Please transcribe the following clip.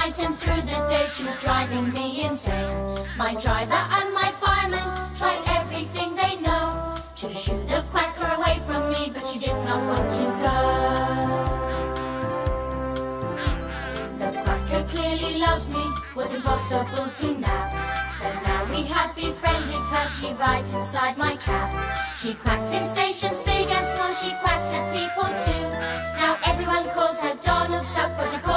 night and through the day she was driving me insane. My driver and my fireman tried everything they know to shoo the quacker away from me, but she did not want to go. The quacker clearly loves me, was impossible to nab. So now we have befriended her, she rides inside my cab. She quacks in stations big and small, she quacks at people too. Now everyone calls her Donald Duck, but